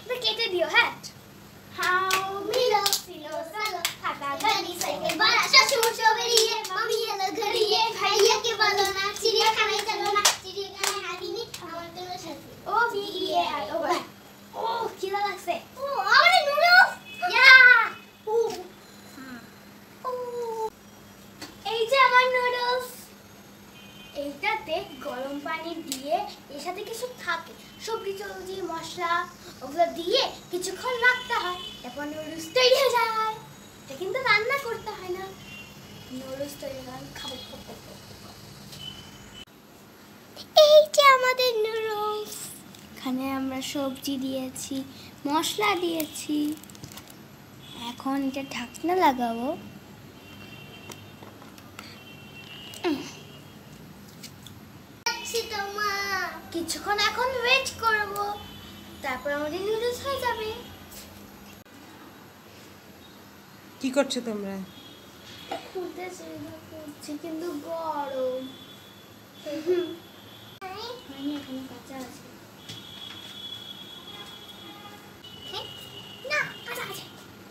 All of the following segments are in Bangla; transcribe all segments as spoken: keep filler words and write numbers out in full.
তো কেটে দিও হ্যাঁ। হাউ মিলো সিলো সালো হাতা গাড়ি সাইকেল বাড়া শ্বশুর সবেরিয়ে মামি এলো ঘুরিয়ে ভাইয়াকে বলো না চিড়িয়াখানায় চলো না চিড়িয়াখানায় হারিনি আমার কোনো সাথে ও B E A I O ও খিদা লাগছে ও আমার নুডলস ইয়া ও ও এই যে আমার নুডলস এইটাতে গরম পানি দিয়ে এর সাথে কিছু থাকে সবজি চবজি মশলা ওগুলো দিয়ে কিছুক্ষণ রাখতে হয় তারপর নুডলস তৈরি হয়ে যায় এটা কিন্তু রান্না করতে হয় না নুডলস তৈরি হয় খাবো এই যে আমাদের নুডলস এখানে আমরা সবজি দিয়েছি মশলা দিয়েছি এখন এটা ঢাকনা লাগাবো কিছুক্ষণ এখন ওয়েট করব তারপর আমাদের নুডলস হয়ে যাবে কি করছো তোমরা খুলতেছি খুলছি কিন্তু গরম মানে এখন কাঁচা আছে না কাঁচা আছে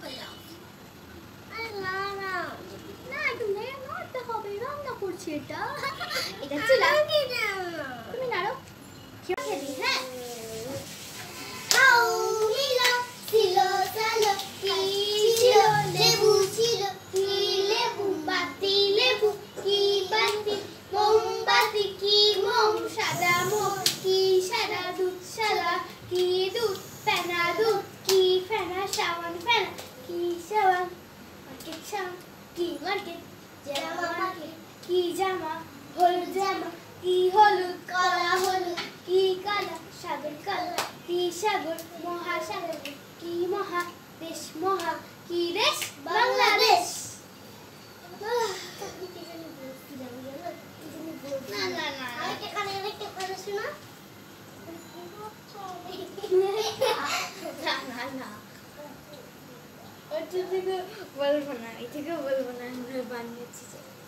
আরে না না না একটু নেড়ে নাড়তে হবে রান্না করছি এটা এটা চুলা তুমি নাড়ো খেলি হ্যাঁ হাউ মিলো সিলো সালো কি ছিল লেবু ছিল কি লেবু বাতি লেবু কি বাতি মোমবাতি কি মোম সাদা মোম কি সাদা দুধ সাদা কি দুধ ফেনা দুধ কি ফেনা সাবান ফেনা কি সাবান মার্কেট সাবান কি মার্কেট জামা মার্কেট কি জামা হলুদ জামা কি হলুদ কালা হলুদ কি কালা সাগর কালা কি সাগর মহাসাগর কি মহা দেশ মহা কি দেশ বাংলাদেশ না না না এখানে দেখতে পারছ না না না না ওই থেকে বলবো না এই থেকে বলবো না আমরা বানিয়েছি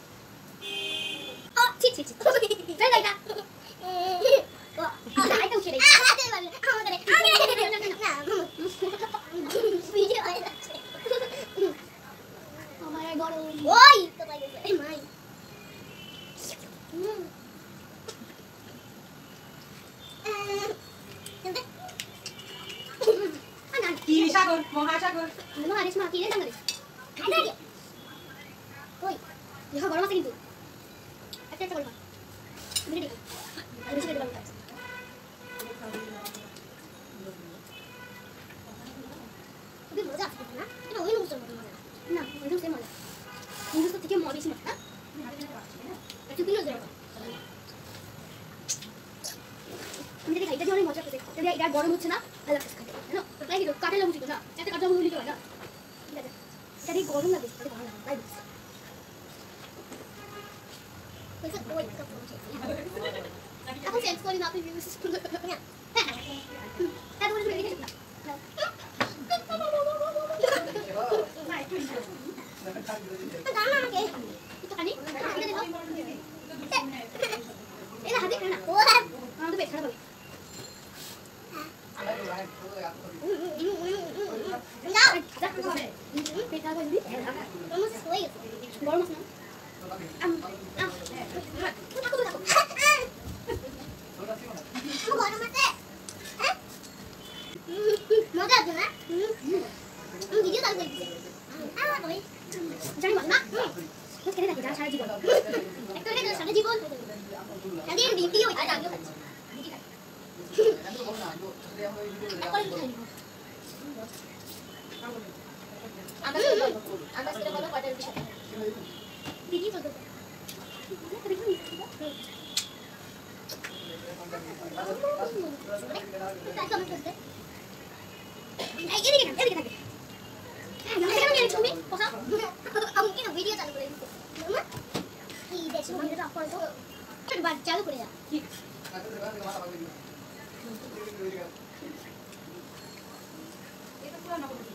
어, 치, 치, 치. 왜 나이다? 어, 나이다 웃기네. 아, 나한테 말래. 아, 그래. 아, 그래, 그래, 그래, 그래. 나, 비디오 아니다. 어, 말 걸어. 오이, 또 봐 이거. 에이, 마이. 음. 근데? 아, 난. কি সাগর মহাসাগর 뭐 하리스 마 기대 장가리. 가다게. 오이. 이거 걸어 봤어 কিন্তু. একটা একটা করবা মিনিট আর বেশি করে দিলাম খুবই মজা আসছে না এটা ওই নুডলসের মতো মজা না ওই নুডলসের মজা নুডলস থেকে মজা বেশি মজা না একটু কিলো দেবো আমি যদি খাইতে অনেক মজা করতে যদি এটা গরম হচ্ছে না ভালো লাগছে খাইতে না তো তাই কিন্তু কাটে লাগছে না এত কাটা মুড়ি দিতে হয় না ঠিক আছে এটা কি গরম লাগে এটা ভালো লাগে তাই Aku sense ko rin natin yung school. Nga. Tayo mo rin bigyan na. Tama na kay. Ito kani? Ito dito. Eh, hadik na. Ah, to bet khara bole. Na. Beta ko hindi. Vamos soy. Vamos na. Am. Am. Ako ako. Aku gak ada mati. Eh? Mata aja na? Hmm, video tak bisa. Ah, boy. Jangan banget nak. Terus kita lagi jangan salah jibon. Ektor kita salah jibon. Nanti yang video itu ada juga. Apa lagi? Atas kita, atas kita kalau pada bisa. Video tu. चालू করে যা ঠিক এটা পুরো না করে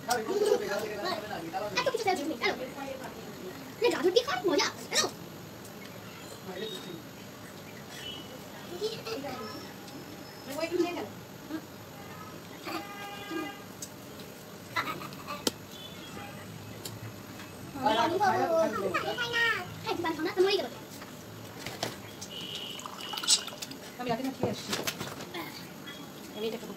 এত কিছু ফেলছো তুমি কেন? এই গাজর দিয়ে খাও মজা কেন? আমি রাতে না খেয়ে আসছি আমি এটা খাবো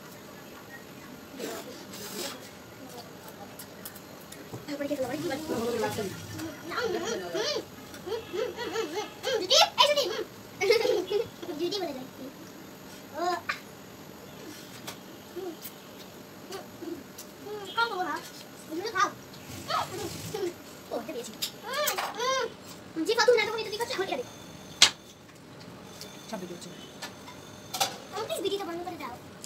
जी फातू ना तो कोई तो दिक्कत है সব ভিডিও হচ্ছে प्लीज वीडियो बंद कर दाओ